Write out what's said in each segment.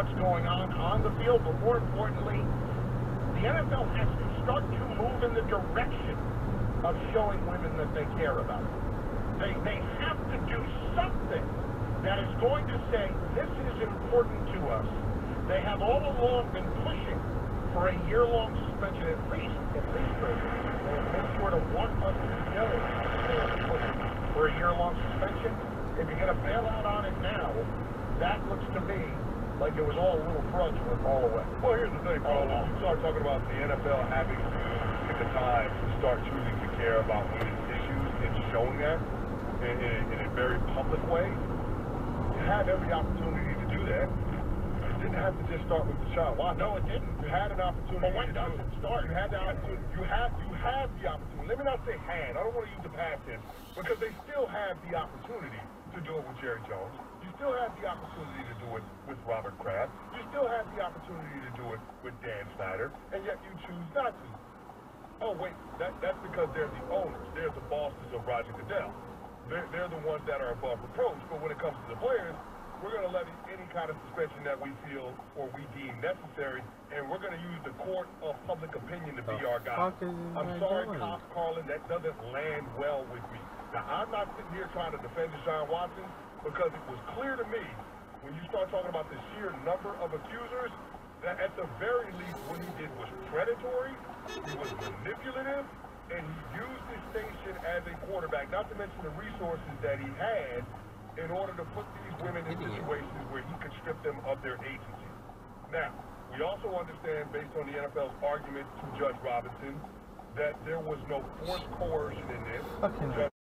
what's going on the field, but more importantly, the NFL has to start to move in the direction of showing women that they care about them. They have to do something that is going to say, this is important to us. They have all along been pushing for a year-long suspension, at least for make sure to want us to know they are pushing for a year-long suspension. If you're going to bail out on it now, that looks to me like it was all a little grudge went all away. Well, here's the thing, bro. You start talking about the NFL having to pick a time to start choosing to care about women's issues and showing that in a very public way. You had every opportunity to do that. You didn't have to just start with Deshaun Watson. No, it didn't. You had an opportunity. But when does it start? You had the opportunity. You have the opportunity. Let me not say had. I don't want to use the past tense because they still have the opportunity to do it with Jerry Jones. You still have the opportunity to do it with Robert Kraft. You still have the opportunity to do it with Dan Snyder, and yet you choose not to. Oh, wait, that's because they're the owners. They're the bosses of Roger Goodell. They're the ones that are above reproach. But when it comes to the players, we're going to levy any kind of suspension that we feel or we deem necessary, and we're going to use the court of public opinion to be our guide. I'm sorry, Carlin, that doesn't land well with me. Now, I'm not sitting here trying to defend Deshaun Watson because it was clear to me when you start talking about the sheer number of accusers that at the very least what he did was predatory, he was manipulative, and he used his station as a quarterback, not to mention the resources that he had in order to put these women in situations where he could strip them of their agency. Now, we also understand, based on the NFL's argument to Judge Robinson, that there was no forced coercion in this.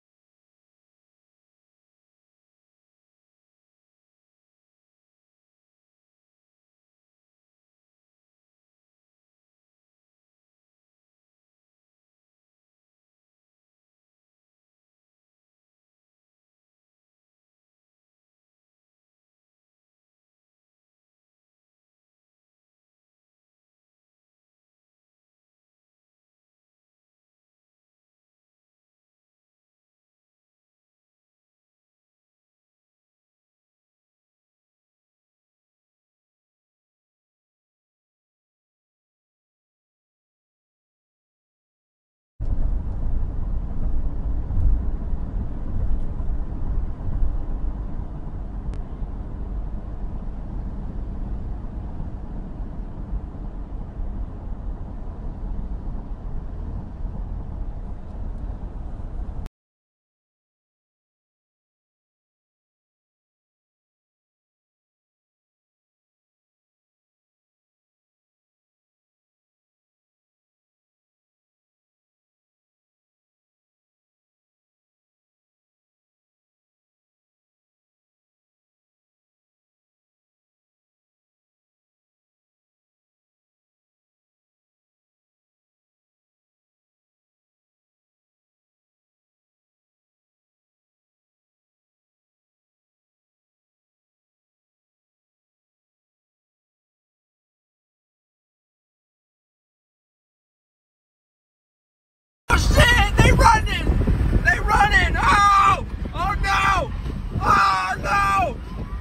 Oh shit! They running! They running! Oh! Oh no! Oh no!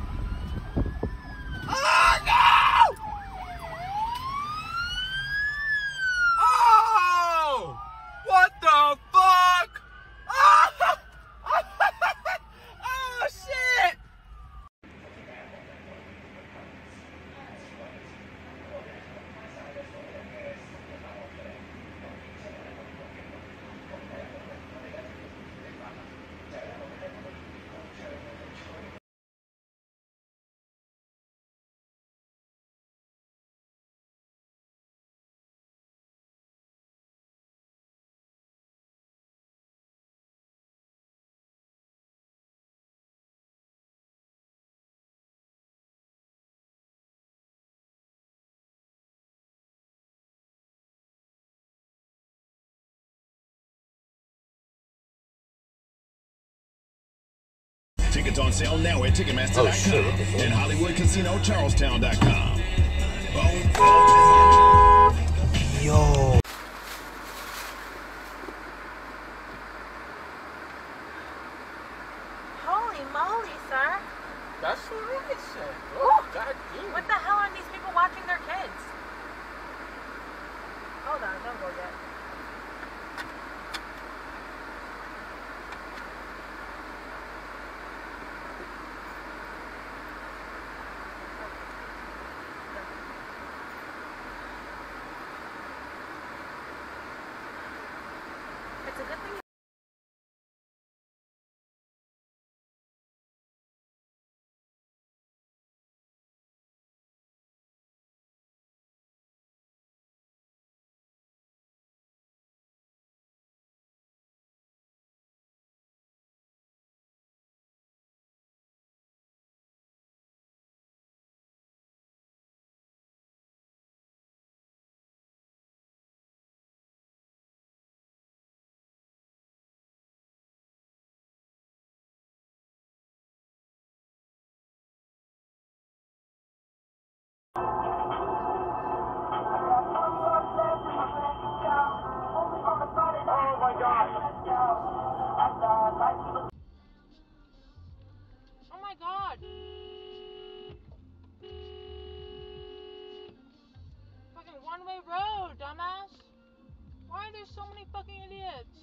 Oh no! Oh! What the fuck? Oh! Oh shit! Tickets on sale now at Ticketmaster.com and HollywoodCasinoCharlestown.com. Yo. Holy moly, sir. That's what I said. Ooh. What the hell are these people watching their kids? Hold on, don't go yet. It's a good thing. Oh my God! Oh my God! Fucking one-way road, dumbass! Why are there so many fucking idiots?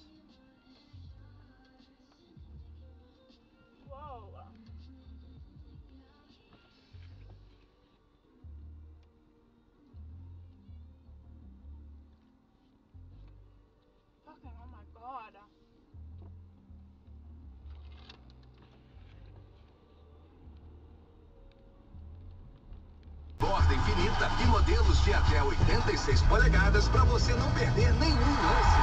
Whoa. Fucking, oh my God. Borda infinita e modelos de até 86 polegadas para você não perder nenhum lance.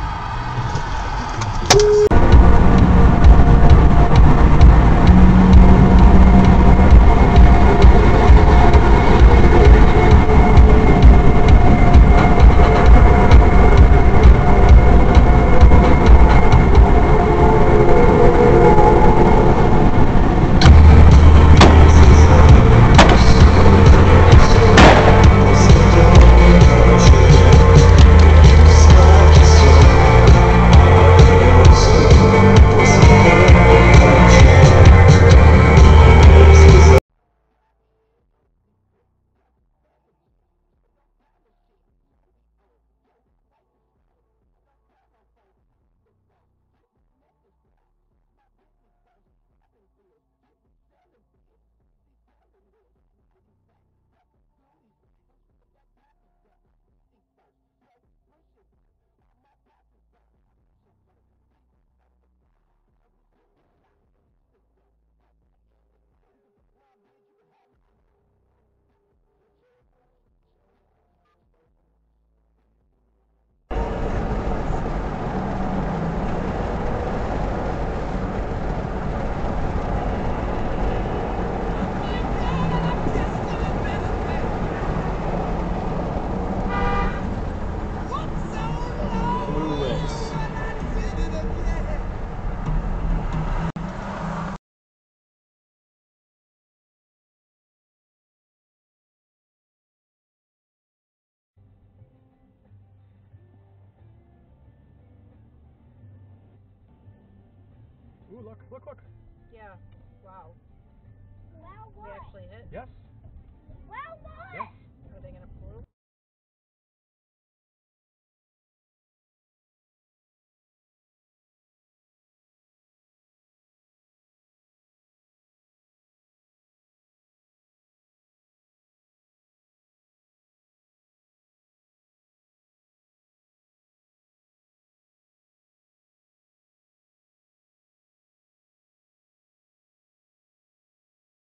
Ooh, look, look, look. Yeah. Wow. Wow, We what? actually hit. Yes? Wow, what? Yes.